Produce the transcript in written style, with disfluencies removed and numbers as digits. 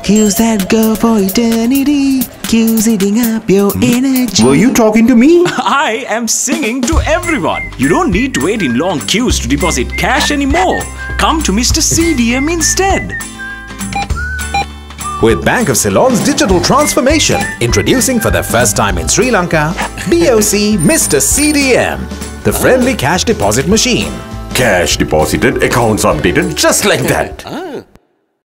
Queues that go for eternity. Queues eating up your energy. Were you talking to me? I am singing to everyone. You don't need to wait in long queues to deposit cash anymore. Come to Mr. CDM instead. With Bank of Ceylon's digital transformation, introducing for the first time in Sri Lanka, BOC Mr CDM, the friendly cash deposit machine. Cash deposited, accounts updated, just like that.